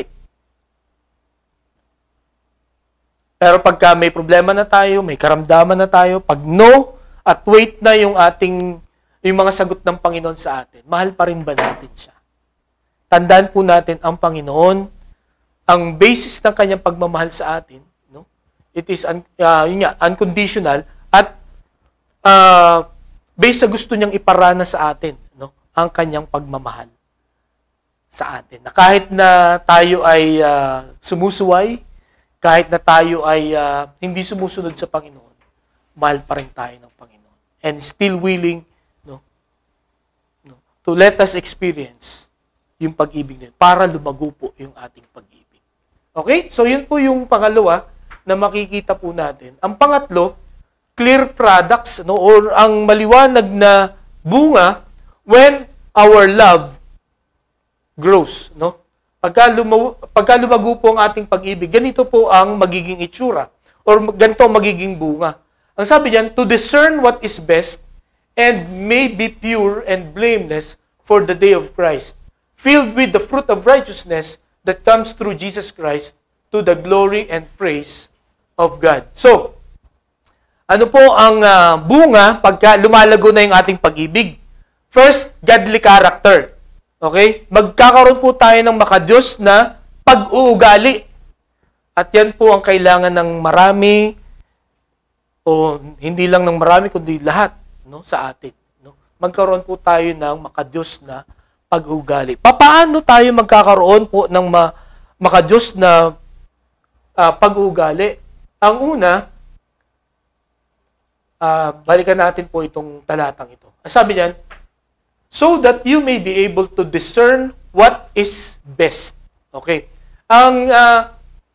Pero pagka may problema na tayo, may karamdaman na tayo, pag no, at wait na yung ating, yung mga sagot ng Panginoon sa atin, mahal pa rin ba natin siya? Tandaan po natin, ang Panginoon, ang basis ng kanyang pagmamahal sa atin, no? It is un, uh, yun nga, unconditional at uh, based sa gusto niyang iparana sa atin, no? Ang kanyang pagmamahal sa atin. Na kahit na tayo ay uh, sumusuway, kahit na tayo ay uh, hindi sumusunod sa Panginoon, mahal pa rin tayo ng Panginoon. And still willing no, no, to let us experience yung pag-ibig niya para lumago po yung ating pag-ibig. Okay? So, yun po yung pangalawa na makikita po natin. Ang pangatlo, clear products no, or ang maliwanag na bunga when our love grows. No? Pagka, lumaw, pagka lumago po ang ating pag-ibig, ganito po ang magiging itsura or ganito magiging bunga. Ang sabi diyan, to discern what is best and may be pure and blameless for the day of Christ, filled with the fruit of righteousness that comes through Jesus Christ to the glory and praise of God. So, ano po ang uh, bunga pagka lumalago na yung ating pag-ibig? First, godly character. Okay? Magkakaroon po tayo ng makadiyos na pag-uugali. At yan po ang kailangan ng marami o hindi lang ng marami, kundi lahat no, sa atin. No? Magkaroon po tayo ng makadiyos na pag-ugali. Paano tayo magkakaroon po ng ma- makadiyos na uh, pag-ugali? Ang una, uh, balikan natin po itong talatang ito. Sabi niyan, so that you may be able to discern what is best. Okay. Ang, uh,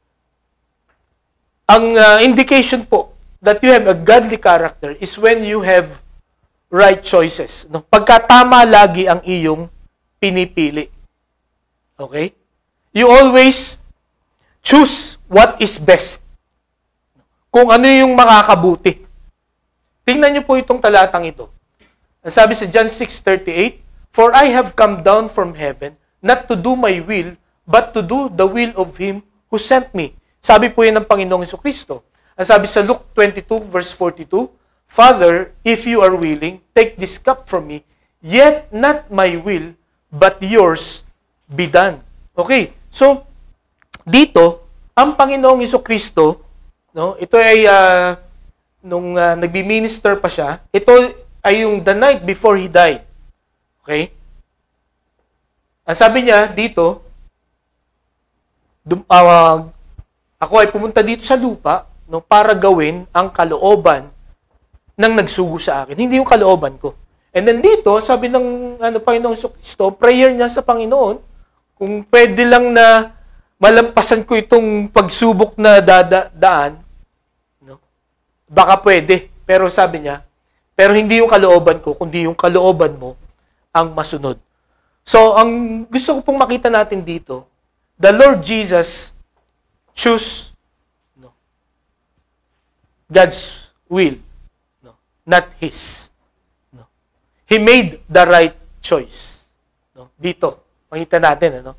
ang uh, indication po that you have a godly character is when you have right choices. No? Pagka tama lagi ang iyong pinipili. Okay? You always choose what is best. Kung ano yung makakabuti. Tingnan niyo po itong talatang ito. Ang sabi sa John six thirty-eight, for I have come down from heaven, not to do my will, but to do the will of Him who sent me. Sabi po yan ng Panginoong Jesucristo. Ang sabi sa Luke twenty-two, verse forty-two, Father, if you are willing, take this cup from me, yet not my will, but yours be done. Okay, so, dito, ang Panginoong Jesucristo, no, ito ay, uh, nung uh, nagbi-minister pa siya, ito ay yung the night before He died. Okay? Ang sabi niya dito, dum, uh, ako ay pumunta dito sa lupa, no, para gawin ang kalooban nang nagsugo sa akin, hindi yung kalooban ko. And then dito, sabi ng ano, Panginoong Kristo, prayer niya sa Panginoon, kung pwede lang na malampasan ko itong pagsubok na dadaan, no? Baka pwede. Pero sabi niya, pero hindi yung kalooban ko, kundi yung kalooban mo ang masunod. So, ang gusto ko pong makita natin dito, the Lord Jesus choose no, God's will, no, not His. He made the right choice. No? Dito, makita natin, ano?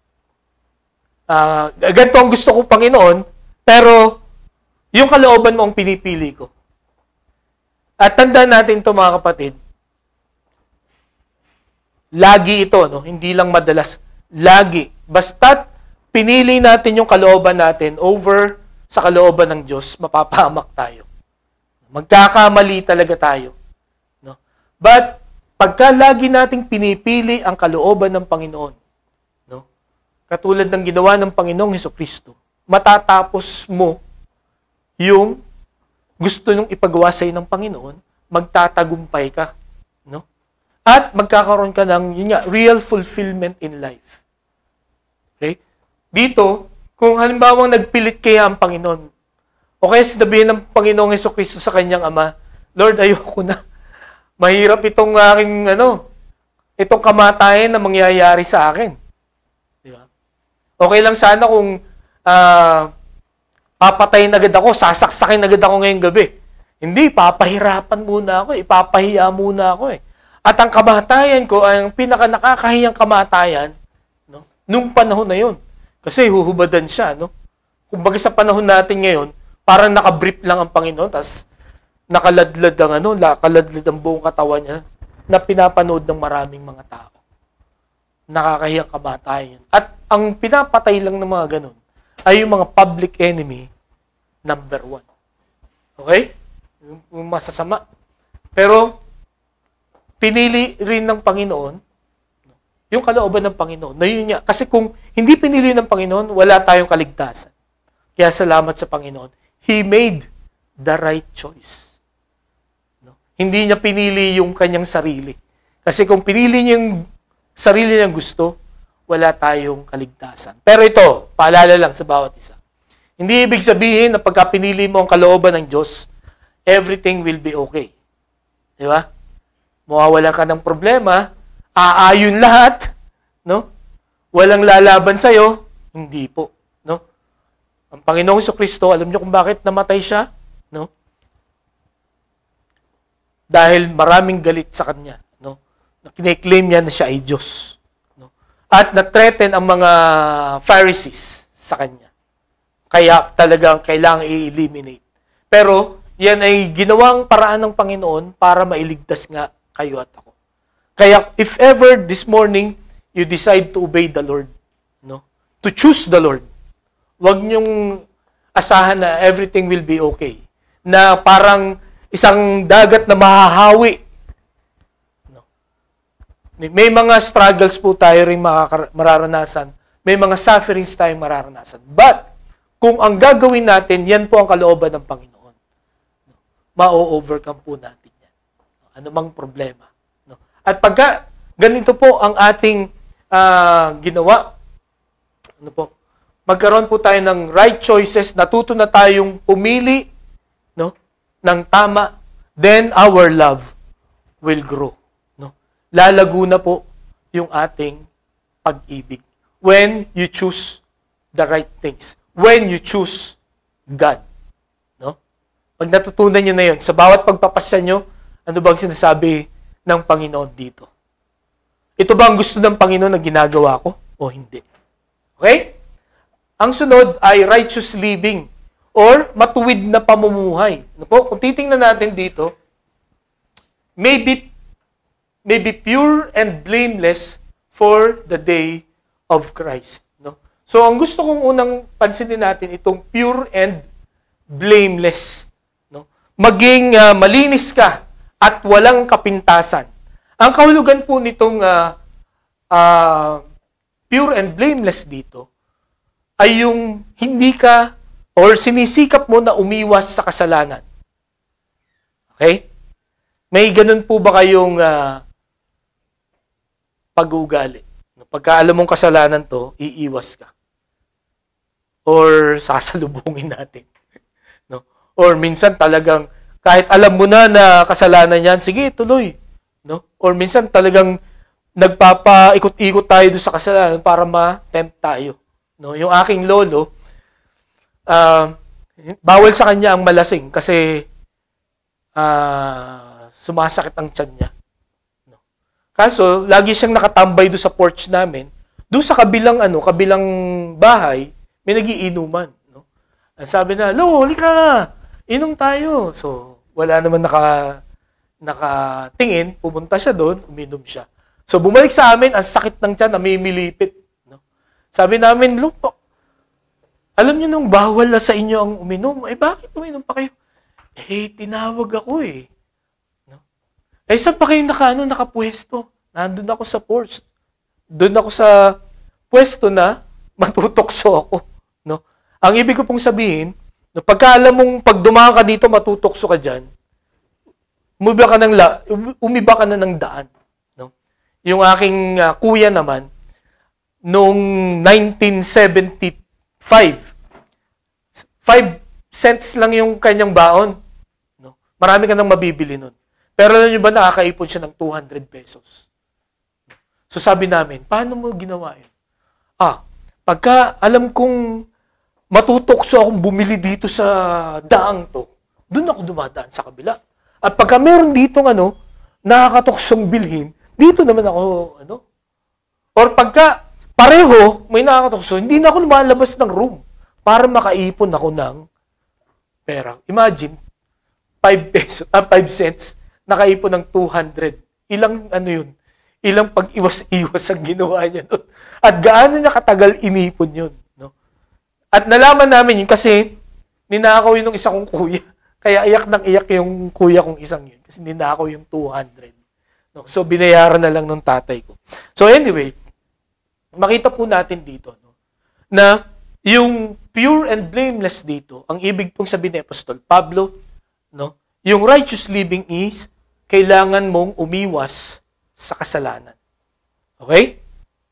Uh, ganito ang gusto ko, Panginoon, pero yung kalooban mo ang pinipili ko. At tandaan natin ito, mga kapatid, lagi ito, no? Hindi lang madalas, lagi. Basta't pinili natin yung kalooban natin over sa kalooban ng Diyos, mapapahamak tayo. Magkakamali talaga tayo. But, pagka lagi nating pinipili ang kalooban ng Panginoon, no? Katulad ng ginawa ng Panginoong Hesukristo, matatapos mo yung gusto nung ipagawa sa'yo ng Panginoon, magtatagumpay ka. No? At magkakaroon ka ng yun nga, real fulfillment in life. Okay? Dito, kung halimbawa nagpilit kaya ang Panginoon, o kaya sinabihin ng Panginoong Hesukristo sa kanyang Ama, Lord, ayoko na. Mahirap itong aking, ano, itong kamatayan na mangyayari sa akin. Di ba? Okay lang sana kung uh, papatayin agad ako, sasaksakin agad ako ngayong gabi. Hindi, papahirapan muna ako, ipapahiya muna ako eh. At ang kamatayan ko, ang pinaka nakakahiyang kamatayan, no, nung panahon na yun. Kasi huhubadan siya, no? Kumbaga sa panahon natin ngayon, parang nakabrief lang ang Panginoon, tas nakaladlad ang ano, nakaladlad ang buong katawan niya na pinapanood ng maraming mga tao. Nakakahiyang kamatayan. At ang pinapatay lang ng mga ganun ay yung mga public enemy number one. Okay? Yung masasama. Pero, pinili rin ng Panginoon yung kalooban ng Panginoon. Na yun niya. Kasi kung hindi pinili ng Panginoon, wala tayong kaligtasan. Kaya salamat sa Panginoon. He made the right choice. Hindi niya pinili yung kanyang sarili. Kasi kung pinili niya yung sarili niyang gusto, wala tayong kaligtasan. Pero ito, paalala lang sa bawat isa. Hindi ibig sabihin na pagka pinili mo ang kalooban ng Diyos, everything will be okay. Di ba? Mawawalan ka ng problema, aayon lahat, no? Walang lalaban sa'yo, hindi po. No? Ang Panginoong Jesucristo, alam niyo kung bakit namatay siya? No? Dahil maraming galit sa kanya, no? Na kine-claim niya na siya ay Diyos, no? At na-threaten ang mga Pharisees sa kanya. Kaya talagang kailangang i-eliminate. Pero yan ay ginawang paraan ng Panginoon para mailigtas nga kayo at ako. Kaya if ever this morning you decide to obey the Lord, no? To choose the Lord, wag niyong asahan na everything will be okay. Na parang isang dagat na mahahawi. No. May mga struggles po tayo rin mararanasan. May mga sufferings tayong mararanasan. But, kung ang gagawin natin, yan po ang kalooban ng Panginoon. No. Ma-overcome po natin yan. No. Ano mang problema. No. At pagka ganito po ang ating uh, ginawa, ano po, magkaroon po tayo ng right choices, natuto na tayong pumili, no, ng tama, then our love will grow. No? Lalago na po yung ating pag-ibig. When you choose the right things. When you choose God. No? Pag natutunan nyo na yun, sa bawat pagpapasya nyo, ano bang sinasabi ng Panginoon dito? Ito ba ang gusto ng Panginoon na ginagawa ko? O hindi? Okay? Ang sunod ay righteous living or matuwid na pamumuhay. Ano po? Kung titingnan natin dito, may be, may be pure and blameless for the day of Christ. No? So, ang gusto kong unang pansinin natin, itong pure and blameless. No? Maging uh, malinis ka at walang kapintasan. Ang kahulugan po nitong uh, uh, pure and blameless dito ay yung hindi ka or sinisikap mo na umiwas sa kasalanan. Okay? May ganun po ba kayong uh, pag-uugali? Pagka alam mong kasalanan to, iiwas ka. Or sasalubungin natin. No? Or minsan talagang, kahit alam mo na na kasalanan yan, sige, tuloy. No? Or minsan talagang nagpapaikot-ikot tayo doon sa kasalanan para ma-tempt tayo. No? Yung aking lolo, uh, bawal sa kanya ang malasing kasi uh, sumasakit ang tiyan niya. No? Kaso, lagi siyang nakatambay doon sa porch namin. Doon sa kabilang, ano, kabilang bahay, may nagiinuman. No? Ang sabi na, "Lo, halika nga, inom tayo." So, wala naman naka, nakatingin, pumunta siya doon, uminom siya. So, bumalik sa amin, ang sakit ng tiyan, namimilipit. No? Sabi namin, "Lo, alam niyo nung bawal na sa inyo ang uminom, eh bakit uminom pa kayo?" "Eh, tinawag ako eh." No? "Eh, saan pa kayo naka, ano, nakapwesto?" "Nandun ako sa porch." Doon ako sa pwesto na matutokso ako. No? Ang ibig ko pong sabihin, no, pagka alam mong pag dumaan ka dito, matutokso ka dyan, umiba ka, ng la, umiba ka na ng daan. No? Yung aking uh, kuya naman, noong nineteen seventy-five, five cents lang yung kanyang baon. No? Marami ka nang mabibili nun. Pero alam nyo ba, nakakaipon siya ng two hundred pesos. So sabi namin, paano mo ginawa yun? Ah, pagka alam kong matutokso akong bumili dito sa daang to, doon ako dumadaan sa kabila. At pagka meron ditong ano, nakakatoksong bilhin, dito naman ako, ano? Or pagka pareho, may nakakatokso, hindi na ako lumalabas ng room para makaipon ako ng pera. Imagine, five pesos, ah, five cents, nakaipon ng two hundred. Ilang, ano yun? Ilang pag-iwas-iwas ang ginawa niya nun. At gaano niya katagal inipon yun. No? At nalaman namin yun kasi ninakaw yun ng isa kong kuya. Kaya iyak nang iyak yung kuya kong isang yun. Kasi ninakaw yung two hundred. No? So, binayaran na lang ng tatay ko. So, anyway, makita po natin dito no, na yung pure and blameless dito, ang ibig pong sabihin ni Apostol Pablo, no, yung righteous living is, kailangan mong umiwas sa kasalanan. Okay?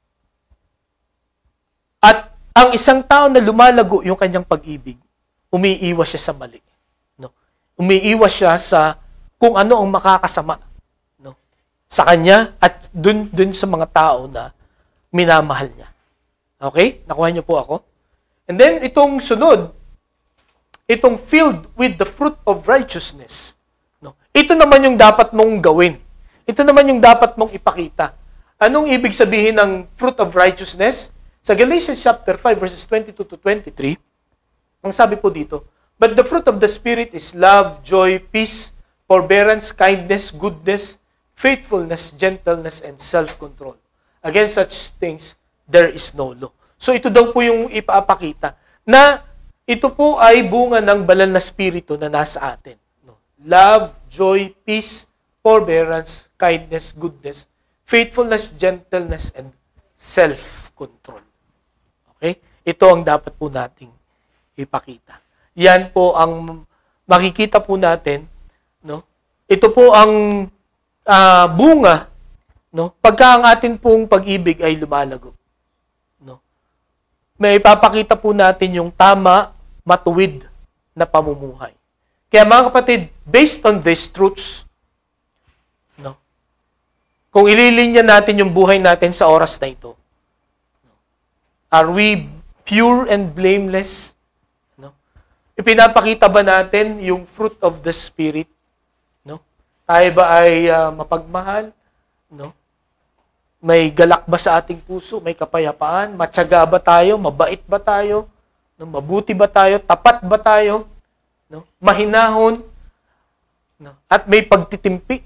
At ang isang tao na lumalago yung kanyang pag-ibig, umiiwas siya sa mali. No? Umiiwas siya sa kung ano ang makakasama, no, sa kanya at dun, dun sa mga tao na minamahal niya. Okay? Nakuha niyo po ako? And then, itong sunod, itong filled with the fruit of righteousness. No? Ito naman yung dapat mong gawin. Ito naman yung dapat mong ipakita. Anong ibig sabihin ng fruit of righteousness? Sa Galatians chapter five, verses twenty-two to twenty-three, ang sabi po dito, "But the fruit of the Spirit is love, joy, peace, forbearance, kindness, goodness, faithfulness, gentleness, and self-control. Against such things, there is no law." So ito daw po yung ipapakita na ito po ay bunga ng banal na spirito na nasa atin. No? Love, joy, peace, forbearance, kindness, goodness, faithfulness, gentleness, and self-control. Okay? Ito ang dapat po nating ipakita. Yan po ang makikita po natin, no? Ito po ang uh, bunga, no? Pagka ang atin pong pag-ibig ay lumalago. No? May ipapakita po natin yung tama, matuwid na pamumuhay. Kaya mga kapatid, based on these truths, no? Kung ililinya natin yung buhay natin sa oras na ito, are we pure and blameless? No? Ipinapakita ba natin yung fruit of the Spirit? No? Tayo ba ay uh, mapagmahal? No? May galak ba sa ating puso? May kapayapaan? Matyaga ba tayo? Mabait ba tayo? No? Mabuti ba tayo? Tapat ba tayo? No? Mahinahon? No? At may pagtitimpi?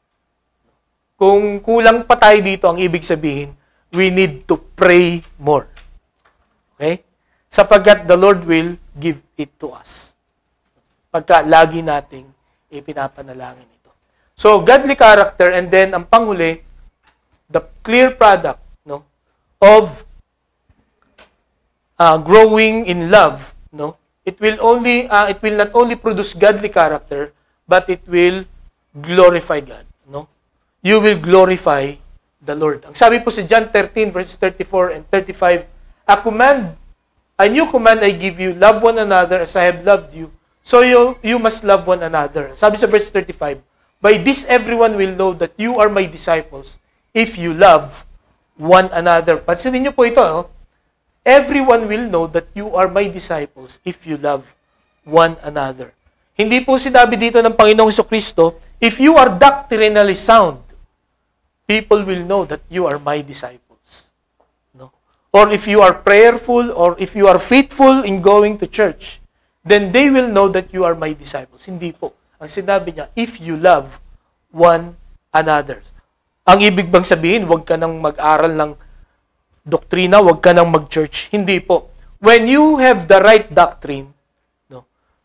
Kung kulang pa tayo dito, ang ibig sabihin, we need to pray more. Okay? Sapagkat the Lord will give it to us. Pagka lagi nating ipinapanalangin ito. So, godly character, and then ang panghuli, the clear product, no, of uh, growing in love, no, it will only, uh, it will not only produce godly character, but it will glorify God. No? You will glorify the Lord. Ang sabi po sa John thirteen, verses thirty-four and thirty-five, A command, a new command I give you, love one another as I have loved you, so you, you must love one another. Sabi sa verse thirty-five, By this everyone will know that you are my disciples, if you love one another. Pansinin niyo po ito, no? Everyone will know that you are my disciples if you love one another. Hindi po sinabi dito ng Panginoong Jesucristo, if you are doctrinally sound, people will know that you are my disciples. No? Or if you are prayerful, or if you are faithful in going to church, then they will know that you are my disciples. Hindi po. Ang sinabi niya, if you love one another. Ang ibig bang sabihin, huwag ka nang mag-aral ng doktrina, huwag ka nang mag-church. Hindi po. When you have the right doctrine, no,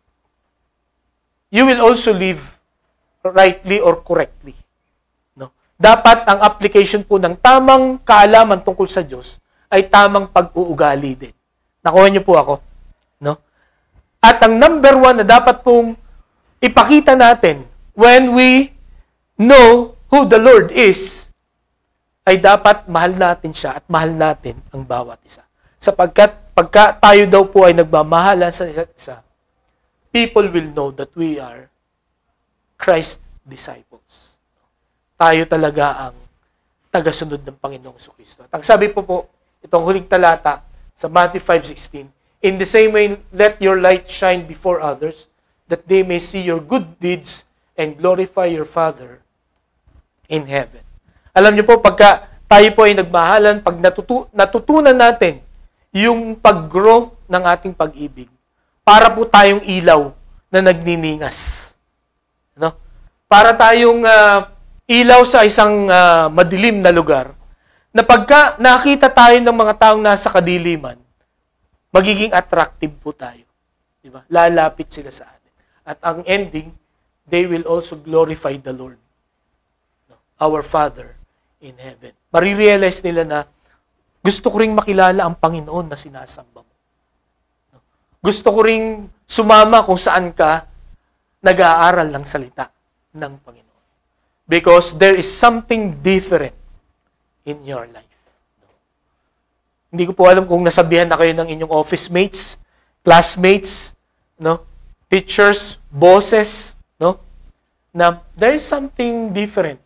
you will also live rightly or correctly. No? Dapat ang application po ng tamang kaalaman tungkol sa Diyos ay tamang pag-uugali din. Nakuha niyo po ako? No? At ang number one na dapat pong ipakita natin when we know who the Lord is, ay dapat mahal natin siya at mahal natin ang bawat isa. Sapagkat pagka tayo daw po ay nagmamahalan sa isa't isa, people will know that we are Christ disciples. Tayo talaga ang tagasunod ng Panginoong Jesucristo. At ang sabi po po, itong huling talata sa Matthew five sixteen, In the same way, let your light shine before others, that they may see your good deeds and glorify your Father in heaven. Alam niyo po, pagka tayo po ay nagmahalan, pag natutu- natutunan natin yung pag-grow ng ating pag-ibig, para po tayong ilaw na nagniningas. No? Para tayong uh, ilaw sa isang uh, madilim na lugar, na pagka nakita tayo ng mga taong nasa kadiliman, magiging attractive po tayo. Diba? Lalapit sila sa atin. At ang ending, they will also glorify the Lord, no? Our Father in heaven. Marirealize nila na gusto ko ring makilala ang Panginoon na sinasamba mo. Gusto ko ring sumama kung saan ka nag-aaral ng salita ng Panginoon. Because there is something different in your life. Hindi ko po alam kung nasabihan na kayo ng inyong office mates, classmates, no, teachers, bosses, no, na there is something different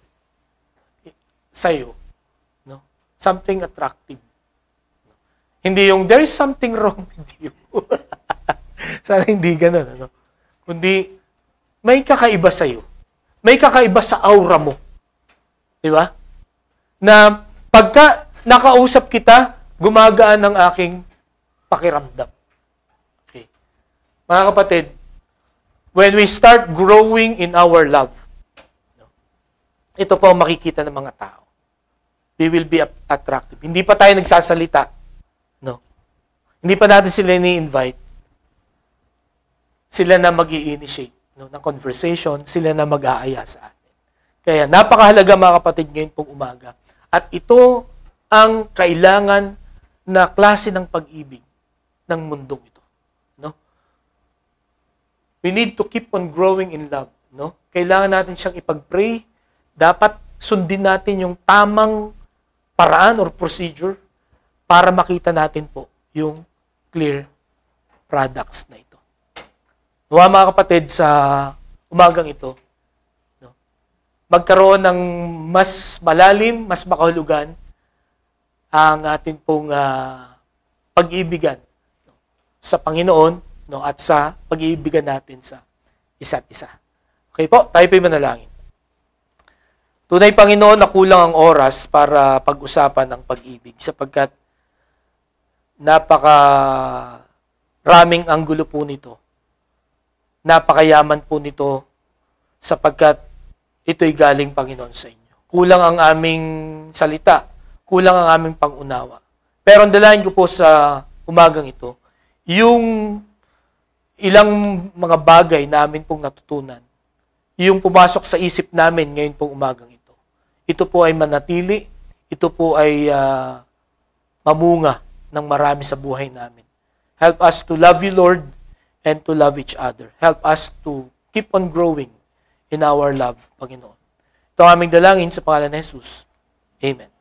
sa'yo. No? Something attractive. Hindi yung, there is something wrong with you. Sana hindi ganun. Ano? Kundi, may kakaiba sa'yo. May kakaiba sa aura mo. Di ba? Na pagka nakausap kita, gumagaan ang aking pakiramdam. Okay. Mga kapatid, when we start growing in our love, ito po ang makikita ng mga tao. We will be attractive. Hindi pa tayo nagsasalita. No. Hindi pa natin sila ni-invite. Sila na mag-i-initiate, no, ng conversation, sila na mag-aaya sa atin. Kaya napakahalaga mga kapatid ngayon pong umaga. At ito ang kailangan na klase ng pag-ibig ng mundong ito. No? We need to keep on growing in love. No? Kailangan natin siyang ipag-pray. Dapat sundin natin yung tamang paraan or procedure para makita natin po yung clear products na ito. Nawa mga kapatid, sa umagang ito, no, magkaroon ng mas malalim, mas makahulugan ang ating pong uh, pag-iibigan, no, sa Panginoon, no, at sa pag-iibigan natin sa isa't isa. Okay po, tayo po'y manalangin. Tunay, Panginoon, na kulang ang oras para pag-usapan ang pag-ibig sapagkat napaka raming anggulo po nito. Napakayaman po nito sapagkat ito'y galing, Panginoon, sa inyo. Kulang ang aming salita, kulang ang aming pangunawa. Pero ang dalangin ko po sa umagang ito, yung ilang mga bagay namin pong natutunan, yung pumasok sa isip namin ngayon pong umagang ito. Ito po ay manatili, ito po ay uh, mamunga ng marami sa buhay namin. Help us to love you, Lord, and to love each other. Help us to keep on growing in our love, Panginoon. Ito ang aming dalangin sa pangalan ni Jesus. Amen.